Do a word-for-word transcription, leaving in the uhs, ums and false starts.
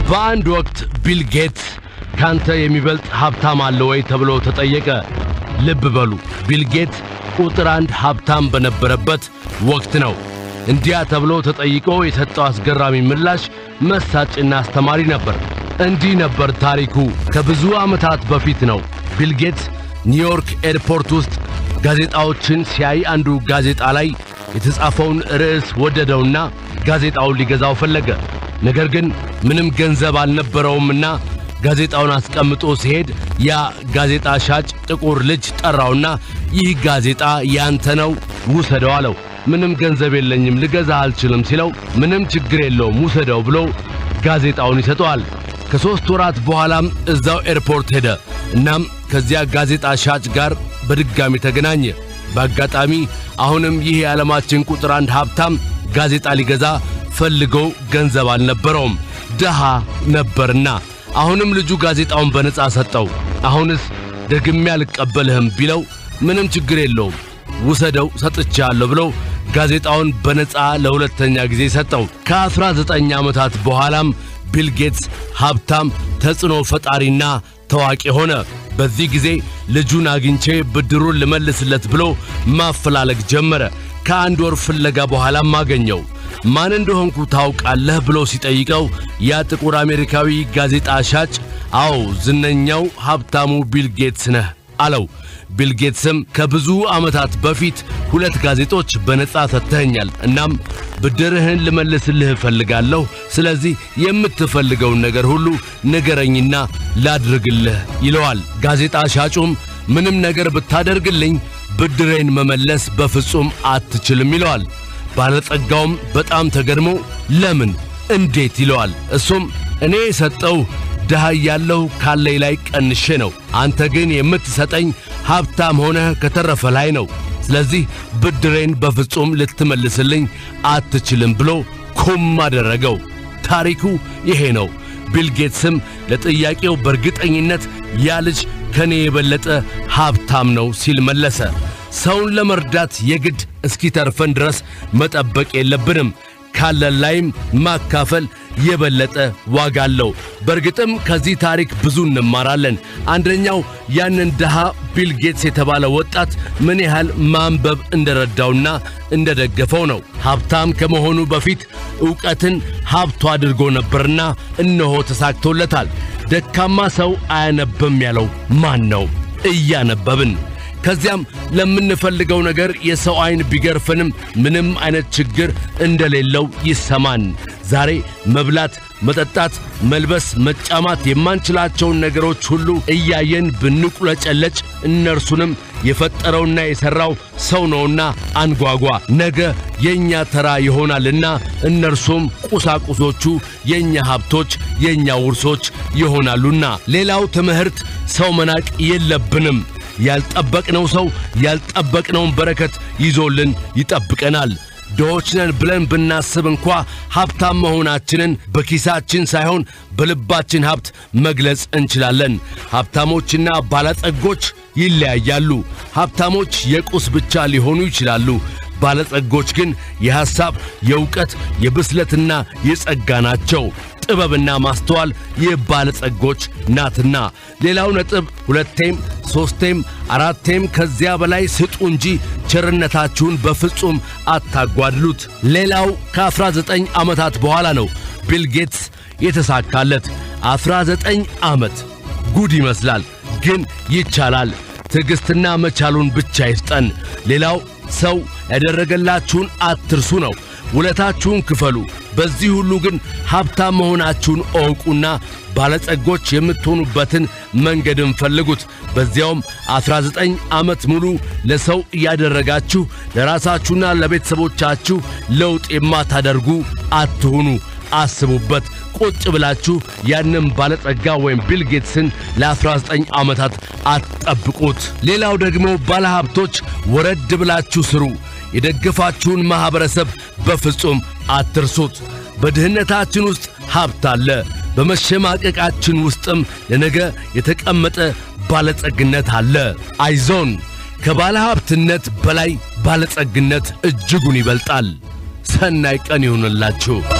በአንድ ወቅት ቢል ጌትስ ካንተ የሚበልጥ ሀብታም አለ ወይ ተብሎ ተጠየቀ። ልብ በሉ ቢል ጌትስ ቁጥር አንድ ሀብታም በነበረበት ወቅት ነው። እንዲያ ተብሎ ተጠይቆ የሰጠው አስገራሚ ምላሽ መሳጭና አስተማሪ ነበር። እንዲህ ነበር ታሪኩ። ከብዙ ዓመታት በፊት ነው። ቢል ጌትስ ኒውዮርክ ኤርፖርት ውስጥ ጋዜጣዎችን ሲያይ አንዱ ጋዜጣ ላይ የተጻፈውን ርዕስ ወደደውና ጋዜጣውን ሊገዛው ፈለገ። ነገር ግን ምንም ገንዘብ አልነበረውምና ጋዜጣውን አስቀምጦ ሲሄድ ያ ጋዜጣ ሻጭ ጥቁር ልጅ ጠራውና ይህ ጋዜጣ ያንተ ነው ውሰደው አለው። ምንም ገንዘብ የለኝም ልገዛ አልችልም ሲለው ምንም ችግር የለውም ውሰደው ብሎ ጋዜጣውን ይሰጠዋል። ከሶስት ወራት በኋላም እዛው ኤርፖርት ሄደ። እናም ከዚያ ጋዜጣ ሻጭ ጋር በድጋሚ ተገናኘ። በአጋጣሚ አሁንም ይህ የዓለማችን ቁጥር አንድ ሀብታም ጋዜጣ ሊገዛ ፈልጎ ገንዘብ አልነበረውም፣ ደሃ ነበርና አሁንም ልጁ ጋዜጣውን በነጻ ሰጠው። አሁንስ ደግሜ አልቀበልህም ቢለው ምንም ችግር የለውም ውሰደው ሰጥቻለሁ ብሎ ጋዜጣውን በነጻ ለሁለተኛ ጊዜ ሰጠው። ከአስራ ዘጠኝ ዓመታት በኋላም ቢል ጌትስ ሀብታም ተጽዕኖ ፈጣሪና ታዋቂ ሆነ። በዚህ ጊዜ ልጁን አግኝቼ ብድሩን ልመልስለት ብሎ ማፈላለግ ጀመረ። ከአንድ ወር ፍለጋ በኋላም አገኘው። ማን እንደሆንኩ ታውቃለህ ብሎ ሲጠይቀው ያ ጥቁር አሜሪካዊ ጋዜጣ ሻጭ አዎ ዝነኛው ሀብታሙ ቢል ጌትስ ነህ አለው። ቢል ጌትስም ከብዙ ዓመታት በፊት ሁለት ጋዜጦች በነጻ ሰጥተኸኛል፣ እናም ብድርህን ልመልስልህ እፈልጋለሁ። ስለዚህ የምትፈልገውን ነገር ሁሉ ንገረኝና ላድርግልህ ይለዋል። ጋዜጣ ሻጩም ምንም ነገር ብታደርግልኝ ብድሬን መመለስ በፍጹም አትችልም ይለዋል። ባለጸጋውም በጣም ተገርሞ ለምን እንዴት ይለዋል። እሱም እኔ የሰጠው ደሃ ያለው ካለይ ላይ ቀንሼ ነው፣ አንተ ግን የምትሰጠኝ ሀብታም ሆነህ ከተረፈ ላይ ነው። ስለዚህ ብድሬን በፍጹም ልትመልስልኝ አትችልም ብሎ ኩም አደረገው። ታሪኩ ይሄ ነው። ቢል ጌትስም ለጥያቄው በእርግጠኝነት ያ ልጅ ከኔ የበለጠ ሀብታም ነው ሲል መለሰ። ሰውን ለመርዳት የግድ እስኪተርፈን ድረስ መጠበቅ የለብንም። ካለን ላይም ማካፈል የበለጠ ዋጋ አለው። በእርግጥም ከዚህ ታሪክ ብዙ እንማራለን። አንደኛው ያንን ደሃ ቢል ጌትስ የተባለ ወጣት ምን ያህል ማንበብ እንደረዳውና እንደደገፈው ነው። ሀብታም ከመሆኑ በፊት ዕውቀትን ሀብቱ አድርጎ ነበርና እነሆ ተሳክቶለታል። ደካማ ሰው አያነብም ያለው ማን ነው? እያነበብን ከዚያም ለምንፈልገው ነገር የሰው አይን ቢገርፈንም ምንም አይነት ችግር እንደሌለው ይሰማን። ዛሬ መብላት፣ መጠጣት፣ መልበስ፣ መጫማት የማንችላቸውን ነገሮች ሁሉ እያየን ብንቁለጨለጭ እነርሱንም የፈጠረውና የሰራው ሰው ነውና አንጓጓ። ነገ የኛ ተራ ይሆናልና እነርሱም ቁሳቁሶቹ የኛ ሀብቶች፣ የኛ ውርሶች ይሆናሉና። ሌላው ትምህርት ሰው መናቅ የለብንም። ያልጠበቅነው ሰው ያልጠበቅነውን በረከት ይዞልን ይጠብቀናል። ድሆች ነን ብለን ብናስብ እንኳ ሀብታም መሆናችንን በኪሳችን ሳይሆን በልባችን ሀብት መግለጽ እንችላለን። ሀብታሞችና ባለጸጎች ይለያያሉ። ሀብታሞች የቁስ ብቻ ሊሆኑ ይችላሉ። ባለጸጎች ግን የሐሳብ፣ የዕውቀት፣ የብስለትና የጸጋ ናቸው። ጥበብና ማስተዋል የባለጸጎች ናትና። ሌላው ነጥብ ሁለቴም ሶስቴም አራቴም ከዚያ በላይ ስጡ እንጂ ቸርነታችሁን በፍጹም አታጓድሉት። ሌላው ከአስራ ዘጠኝ ዓመታት በኋላ ነው ቢል ጌትስ የተሳካለት። አስራ ዘጠኝ ዓመት ጉድ ይመስላል፣ ግን ይቻላል። ትዕግስትና መቻሉን ብቻ ይስጠን። ሌላው ሰው ያደረገላችሁን አትርሱ ነው። ውለታችሁን ክፈሉ። በዚህ ሁሉ ግን ሀብታም መሆናችሁን እወቁና ባለጸጎች የምትሆኑበትን መንገድን ፈልጉት። በዚያውም አስራ ዘጠኝ ዓመት ሙሉ ለሰው ያደረጋችሁ ለራሳችሁና ለቤተሰቦቻችሁ ለውጥ የማታደርጉ አትሁኑ። አስቡበት። ቁጭ ብላችሁ ያንን ባለጸጋ ወይም ቢል ጌትስን ለአስራ ዘጠኝ ዓመታት አትጠብቁት። ሌላው ደግሞ ባለሀብቶች ወረድ ብላችሁ ስሩ። የደገፋችሁን ማህበረሰብ በፍጹም አትርሱት። በድህነታችን ውስጥ ሀብት አለ። በመሸማቀቃችን ውስጥም ለነገ የተቀመጠ ባለጸግነት አለ። አይዞን፣ ከባለሀብትነት በላይ ባለጸግነት እጅጉን ይበልጣል። ሰናይ ቀን ይሁንላችሁ።